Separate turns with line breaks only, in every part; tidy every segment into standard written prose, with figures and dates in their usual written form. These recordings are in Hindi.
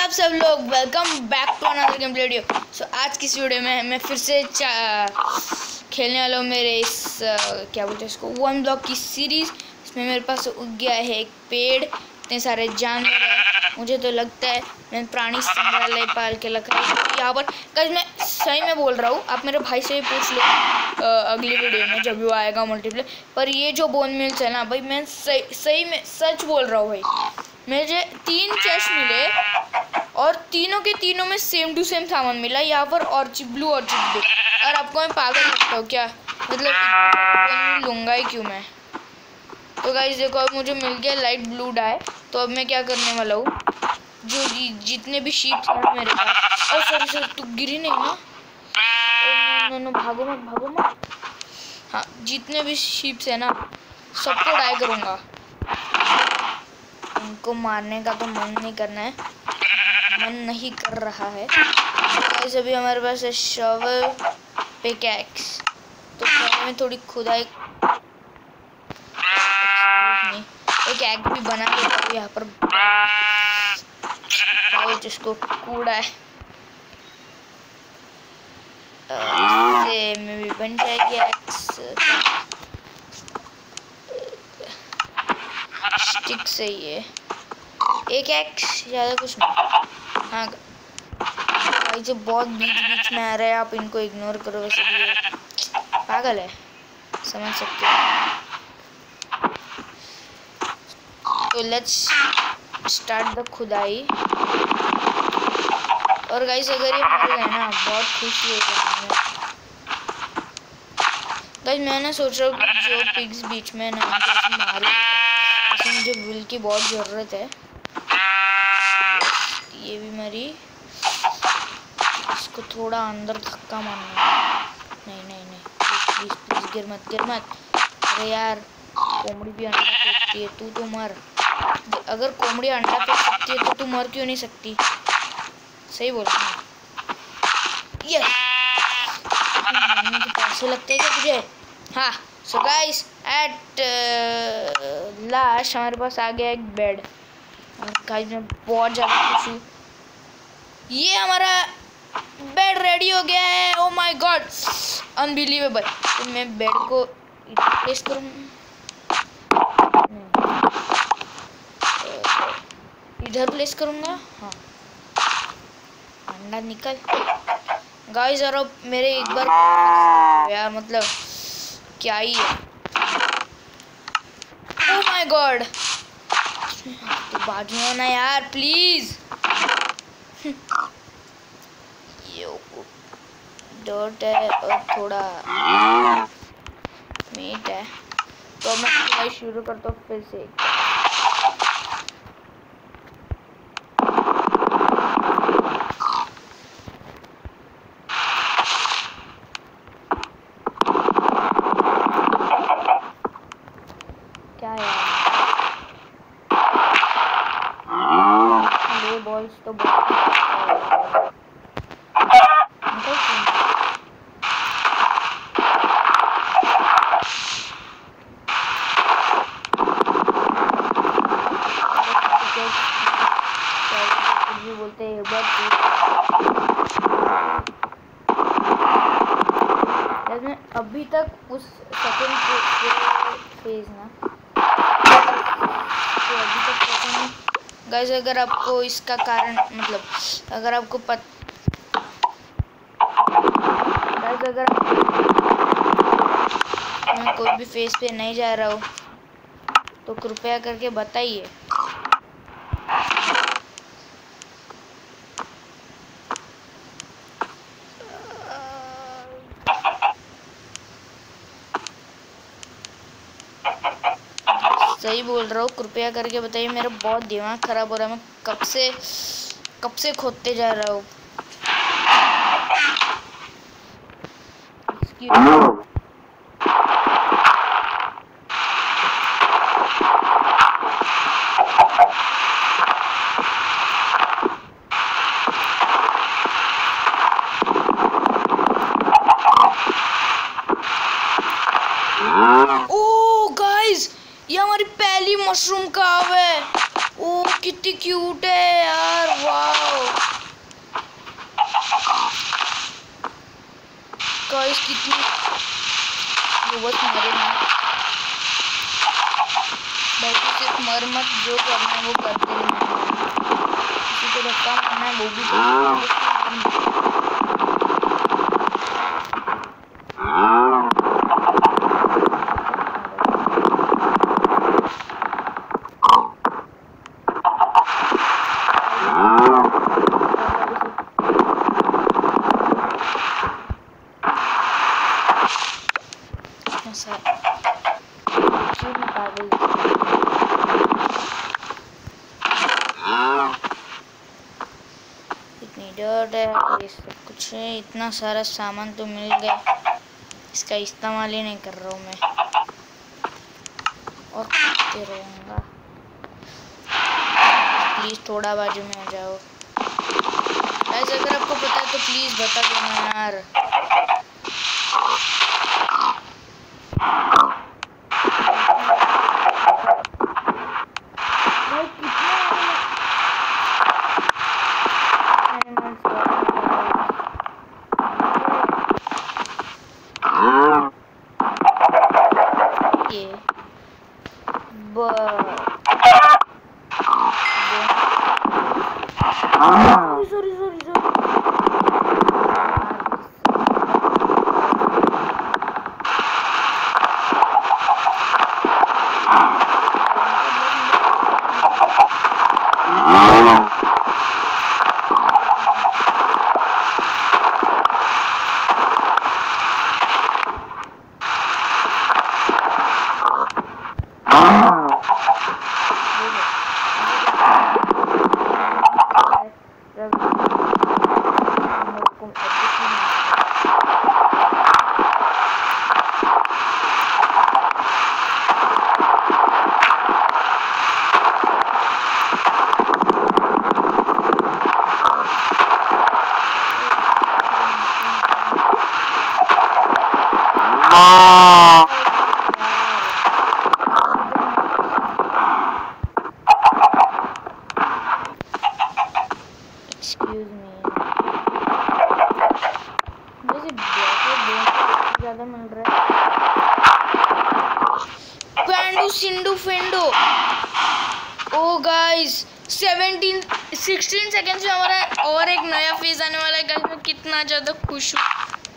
आप सब लोग, welcome back to another game video. So आज की इस वीडियो में मैं फिर से खेलने वाला हूँ मेरे इस क्या बोलते हैं इसको, वन ब्लॉक की सीरीज़। इसमें मेरे पास उग गया है एक पेड़, इतने सारे जानवर हैं। मुझे तो लगता है मैं प्राणी संग्रहालय पाल के रखा है यहाँ पर। कल मैं सही में बोल रहा हूँ, आप मेरे भाई से भी पूछ लो अगली वीडियो में जब वो आएगा मल्टीप्लेयर पर। ये जो बोन मिल्स है ना भाई, मैं सही में सच बोल रहा हूँ भाई। मुझे 3 चेस्ट मिले और तीनों के तीनों में सेम टू सेम सामान मिला यहाँ पर, ऑर्चिड ब्लू ऑर्चिड ब्लू। और आपको मैं पागल लगता हूँ क्या? मतलब लूँगा ही क्यों मैं? तो गाइस देखो, अब मुझे मिल गया लाइट ब्लू डाई। तो अब मैं क्या करने वाला हूँ, जो जितने भी शीप्स हैं मेरे पास। और सॉरी तू गिरी नहीं ना? नो भागो मत। हाँ, जितने भी शीप्स है ना सबको डाई करूँगा। उनको मारने का तो मन नहीं कर रहा है। गाइस अभी हमारे पास है शॉवल, पिकैक्स। तो पहले मैं थोड़ी खुदाई, एक एग भी बना देता हूँ यहाँ पर, जिसको कूड़ा है इससे में भी बन जाएगी एक्स। स्टिक से ही है, एक एक्स, ज़्यादा कुछ नहीं। हाँ भाई, जो बहुत बीच में आ रहे हैं, आप इनको इग्नोर करो। वैसे भी पागल है, समझ सकते हो। तो लेट्स स्टार्ट द खुदाई। और गाइस अगर ये मर गए ना, बहुत खुशी होगी। गाइस मैं ना सोच रहा हूँ कि जो पिग्स बीच में ना मारू, इसमें मुझे विल की बहुत ज़रूरत है। ये भी मरी, इसको थोड़ा अंदर धक्का मारना है। नहीं प्लीज गिर मत। अरे यार, कोमड़ी भी अंडा फेंकती है, तू तो मर। अगर कोमड़ी अंडा फेंक सकती है तो तू मर क्यों नहीं सकती? सही बोल रहा हूँ। यस, पैसे लगते हैं क्या तुझे? हाँ। सो गाइस एट लास्ट हमारे पास आ गया एक बेड। गाइस मैं बहुत ज़्यादा खुश हूँ, ये हमारा बेड रेडी हो गया है। Oh my god, unbelievable. तो मैं बेड को प्लेस करूँ, इधर प्लेस करूँगा। हाँ, अंडा निकल। गाइस और अब मेरे एक बार यार, मतलब क्या ही है। ओ माय गॉड, तो बाजू में ना यार प्लीज। ये डर्ट है और थोड़ा मीट है। तो मैं खुदाई शुरू करता हूँ फिर से। क्या यार, ये बॉल्स तो बोलते हैं मैं अभी तक उस सेकंड फेज ना, तो अभी तक पता नहीं। गाइस अगर आपको इसका कारण, मतलब अगर आपको गाइस अगर मैं कोई भी फेज पे नहीं जा रहा हूँ तो कृपया करके बताइए। सही बोल रहा हूँ, कृपया करके बताइए। मेरा बहुत दिमाग खराब हो रहा है, मैं कब से खोदते जा रहा हूँ। ओ गाइस, ये हमारी पहली मशरूम काव है। ओ कितनी क्यूट है यार, वाओ गाइस कितनी वो बस मरे ना भाई, सिर्फ मर मत, जो करना है वो करते रहना, किसी को धक्का मारना है वो भी इतनी डर्ट है, ये सब कुछ है, इतना सारा सामान तो मिल गया, इसका इस्तेमाल ही नहीं कर रहा हूँ मैं, और करते रहूँगा। प्लीज़ थोड़ा बाजू में आ जाओ गाइस, अगर आपको पता है तो प्लीज़ बता देना यार। ज्यादा मिल रहा है। पेंडू सिंडू फेंडो। ओ गाइस 16 सेकंड्स में हमारा और एक नया फेज आने वाला है गाइस। मैं कितना ज्यादा खुश हूँ।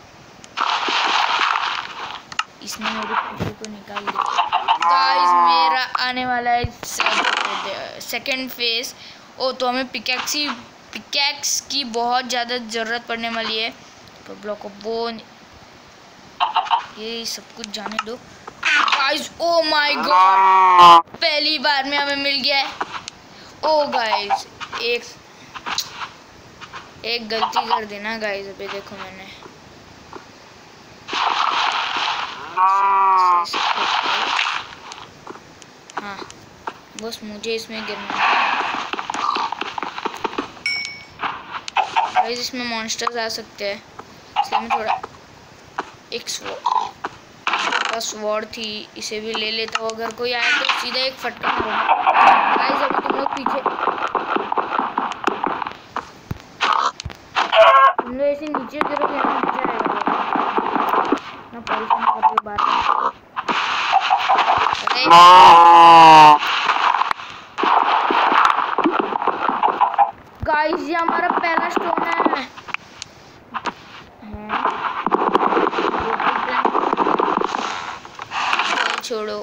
इसने मेरी खुशी को निकाल दिया गाइस। मेरा आने वाला है सेकंड फेज। ओ तो हमें पिकैक्स की बहुत ज़्यादा ज़रूरत पड़ने वाली है। तो ब्लॉक ऑफ बोन ये सब कुछ जाने दो गाइस। ओ माय गॉड पहली बार में हमें मिल गया है। ओ गाइस एक गलती कर देना गाइस। अभी देखो मैंने हाँ बस मुझे इसमें गिरना गाइस। इसमें मॉन्स्टर्स आ सकते हैं इसलिए मैं थोड़ा एक स्वॉर्ड थी इसे भी ले लेता हूँ। अगर कोई आए तो सीधा एक फटका मारूंगा गाइस। अभी तुम लोग पीछे तुम लोग ऐसे नीचे गिरोगे ना मजा आएगा ना। परेशान करके बात गाइस ये हमारा पहला स्टोन है। छोड़ो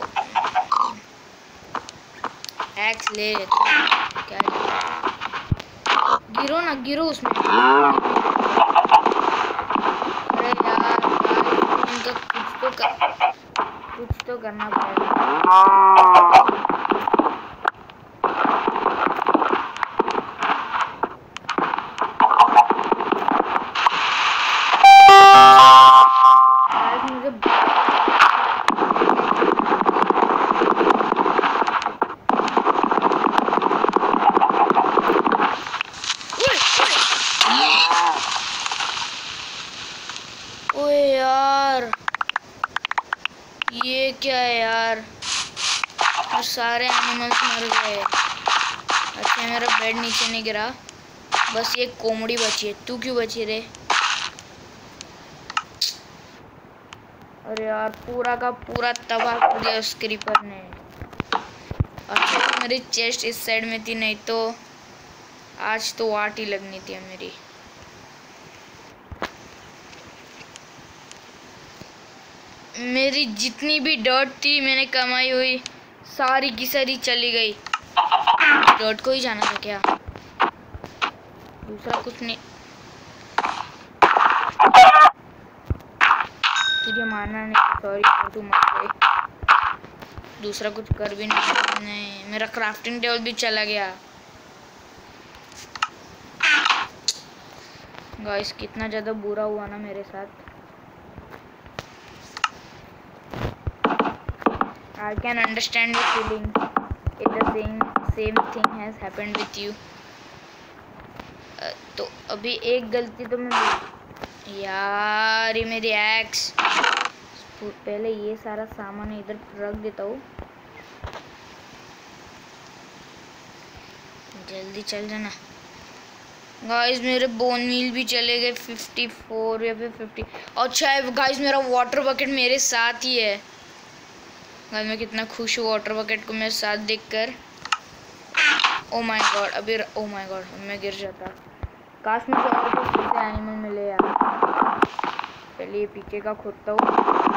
एक्स ले क्या गिरो ना गिरो उसमें। अरे यार उनका कुछ तो करना पड़ेगा। ओए यार ये क्या है यार। और सारे एनिमल्स मर गए। अच्छा मेरा बेड नीचे नहीं गिरा, बस ये कोमड़ी बची है। तू क्यों बची रे? अरे यार पूरा का पूरा तबाह कर दिया उस क्रीपर ने। अच्छा तो मेरी चेस्ट इस साइड में थी, नहीं तो आज तो वाट ही लगनी थी मेरी। मेरी जितनी भी डर्ट थी मैंने कमाई हुई सारी की सारी चली गई। डर्ट को ही जाना था क्या? दूसरा कुछ नहीं। तुझे मानना नहीं, सॉरी तू मर गई। दूसरा कुछ कर भी नहीं, मेरा क्राफ्टिंग टेबल भी चला गया। गाइस कितना ज़्यादा बुरा हुआ ना मेरे साथ। I can understand your feeling. If the same thing has happened with you. तो अभी एक गलती तो मैं यार, ये मेरी एक्स। पहले ये सारा सामान इधर रख देता हूँ। जल्दी चल जाना। गाइस मेरे बोन मील भी चले गए 54 या फिर 50। अच्छा गाइस मेरा वाटर बकेट मेरे साथ ही है। गाइस मैं कितना खुश हूँ वाटर बकेट को मेरे साथ देखकर। ओ माय गॉड, अभी ओ माय गॉड मैं गिर जाता। काश मुझे और कुछ ऐसे एनिमल मिले यार। पहले ये पीछे का खोदता हूँ।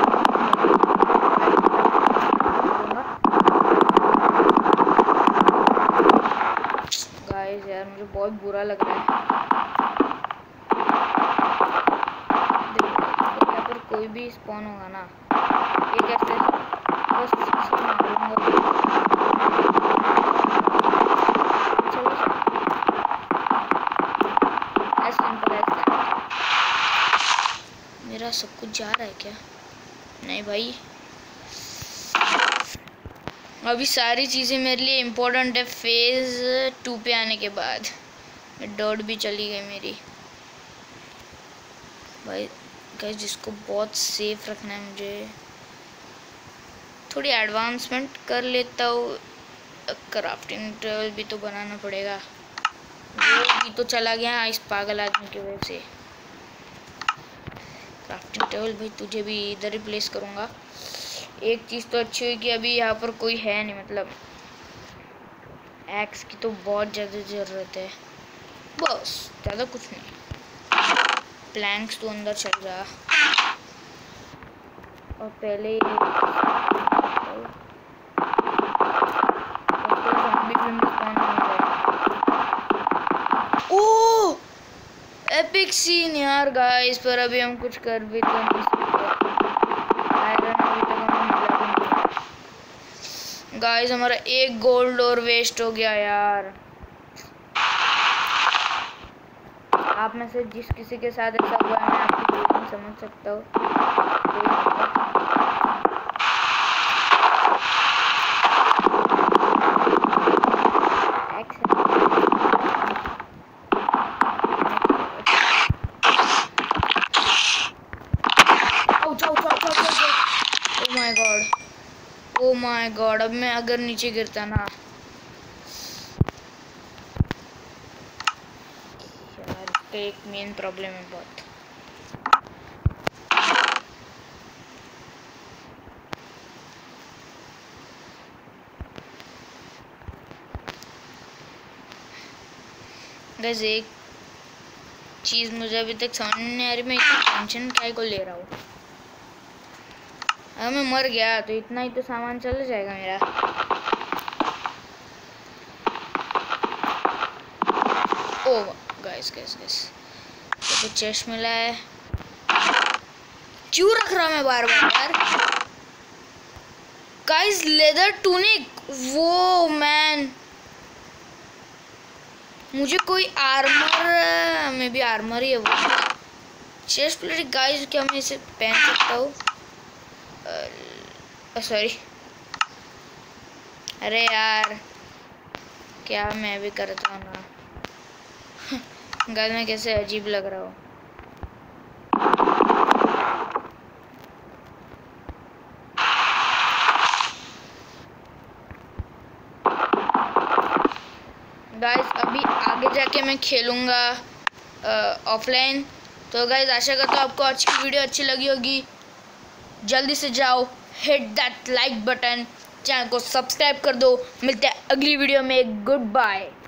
गाइस यार मुझे बहुत बुरा लग रहा है। देखो यहाँ पर कोई भी स्पॉन होगा ना, ये कैसे बस मारूंगा। मेरा सब कुछ जा रहा है क्या? नहीं भाई, अभी सारी चीज़ें मेरे लिए इम्पोर्टेंट है फेज़ 2 पे आने के बाद। डॉट भी चली गई मेरी। भाई गाइस जिसको बहुत सेफ रखना है मुझे, थोड़ी एडवांसमेंट कर लेता हूँ। क्राफ्टिंग टेबल भी तो बनाना पड़ेगा, वो भी तो चला गया इस पागल आदमी की वजह से। क्राफ्टिंग टेबल भाई तुझे भी इधर ही प्लेस करूँगा। एक चीज़ तो अच्छी हुई कि अभी यहाँ पर कोई है नहीं, मतलब एक्स की तो बहुत ज़्यादा ज़रूरत है, बस ज़्यादा कुछ नहीं। प्लैंक्स तो अंदर चल रहा। और पहले ओह एपिक सीन यार गाइस, पर अभी हम कुछ कर भी तो नहीं सकते। आयरन अभी तक हमें मिला भी नहीं। गाइस हमारा एक गोल्ड और वेस्ट हो गया यार। आप में से जिस किसी के साथ ऐसा हुआ है मैं आपकी फीलिंग समझ सकता हूँ। ओ माय गॉड, अब मैं अगर नीचे गिरता ना यार, इसका एक मेन प्रॉब्लम है बहुत। गाइस एक चीज़ मुझे अभी तक समझ नहीं आ रही, मैं इतनी टेंशन क्या को ले रहा हूँ। अगर मैं मर गया तो इतना ही तो सामान चला जाएगा मेरा। ओ गाइस तो चेस्ट मिला है। क्यों रख रहा मैं बार बार यार? गाइस लेदर टूनिक, वो मैन मुझे कोई आर्मर में भी आर्मर ही है वो। चेस्ट प्लेट गाइस, क्या मैं इसे पहन सकता हूँ? सॉरी, अरे यार क्या मैं भी करता हूँ ना। गाइस मैं कैसे अजीब लग रहा हूँ। आगे जाके मैं खेलूँगा ऑफलाइन। तो गाइज आशा करता हूँ आपको आज की वीडियो अच्छी लगी होगी। जल्दी से जाओ, hit that like button, channel को सब्सक्राइब कर दो। मिलते हैं अगली वीडियो में। Good bye.